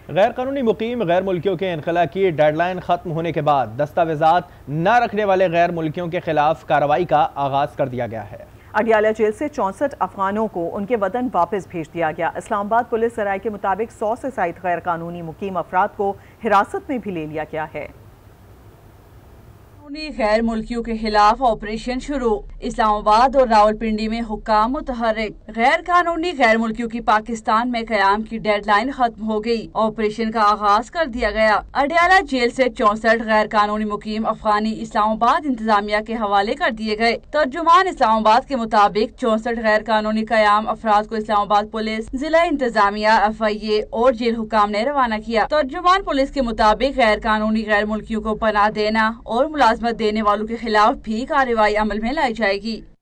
गैर कानूनी मुकीम गैर मुल्कियों के इनखला की डेडलाइन खत्म होने के बाद दस्तावेजात न रखने वाले गैर मुल्कियों के खिलाफ कार्रवाई का आगाज कर दिया गया है। अडियाला जेल से 64 अफगानों को उनके वतन वापस भेज दिया गया। इस्लामाबाद पुलिस से राय के मुताबिक 100 से ज्यादा गैर कानूनी मुकीम अफराद को हिरासत में भी ले लिया गया है। गैर मुल्कियों के खिलाफ ऑपरेशन शुरू। इस्लामाबाद और रावलपिंडी में हुक्काम मुतहर्रिक। गैर कानूनी गैर मुल्कियों की पाकिस्तान में कयाम की डेडलाइन खत्म हो गई। ऑपरेशन का आगाज कर दिया गया। अडियाला जेल से 64 गैर कानूनी मुकीम अफगानी इस्लामाबाद इंतजामिया के हवाले कर दिए गए। तर्जुमान इस्लामाबाद के मुताबिक 64 गैर कानूनी कयाम अफराद को इस्लामाबाद पुलिस, जिला इंतजामिया, FIA और जेल हुक्काम ने रवाना किया। तर्जुमान पुलिस के मुताबिक गैर कानूनी गैर मुल्कियों को पनाह देना और मुलाजमत देने वालों के खिलाफ भी कार्रवाई अमल में लाई जाएगी।